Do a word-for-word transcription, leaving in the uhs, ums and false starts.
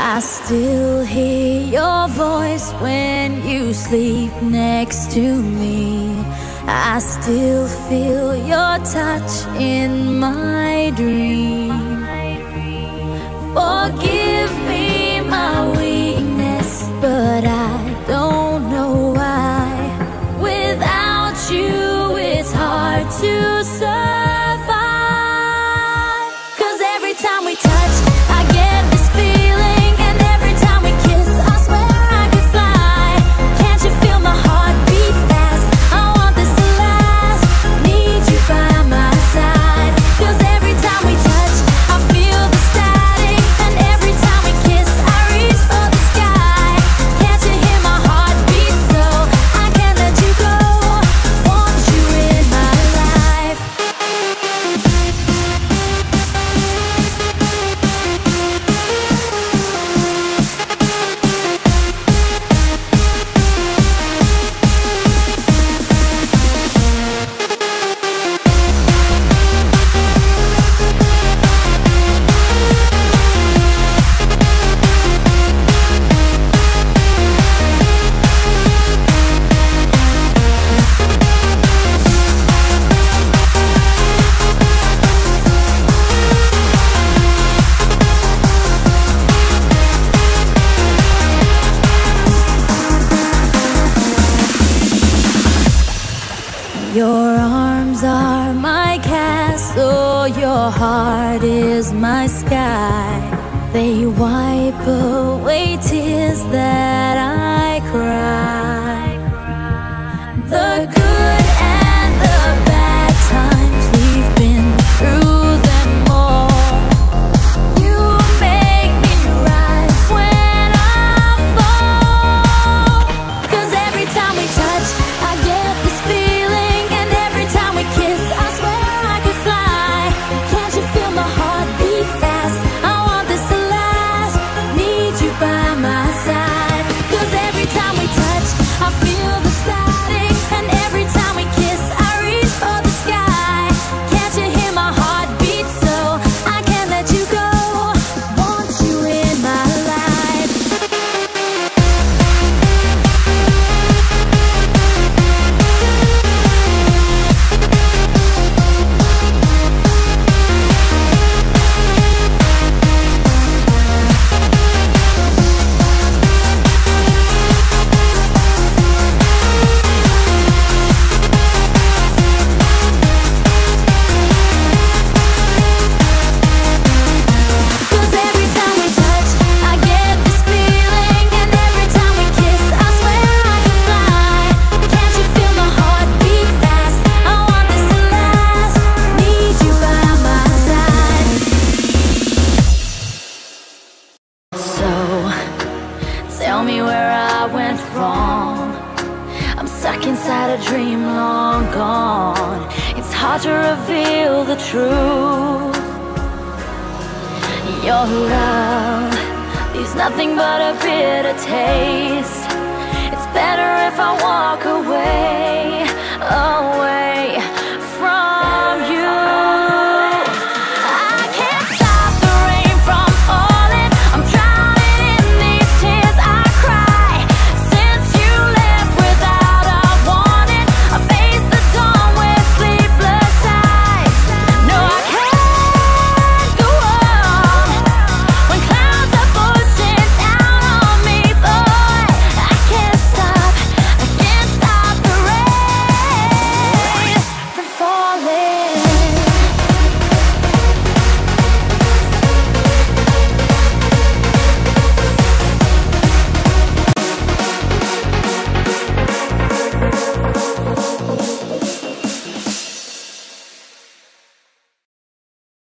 I still hear your voice when you sleep next to me. I still feel your touch in my dream. Forgive me my weakness, but I don't know why. Without you, it's hard to survive. 'Cause every time we touch, I get this feeling, and every time we kiss, I swear I could fly. Can't you feel my heart beat fast? I want this to last. Need you by my side. 'Cause every time we touch, I feel the static, and every time we kiss, I reach for the sky. Can't you hear my heart beat so I can't let you go? Want you in my life. Your arms are my castle, your heart is my sky. They wipe away tears that I cry. The good and the bad times, we've been through them all. You make me rise when I fall. 'Cause every time we touch, I get this feeling, and every time we kiss, I swear I could fly. Can't you feel my heart beat fast? I want this to last. Need you by my side. 'Cause every time we touch, I feel the static, and every time we kiss, I reach for the sky. Can't you hear my heart beat so I can't let you go? Want you in my life. Cause every time we touch, I get this feeling, and every time we kiss, I swear I could fly. Can't you feel my heart beat fast? I want this to last. Need you by my side. So, tell me where I went wrong. I'm stuck inside a dream long gone. It's hard to reveal the truth. Your love leaves nothing but a bitter taste. It's better if I walk away, away.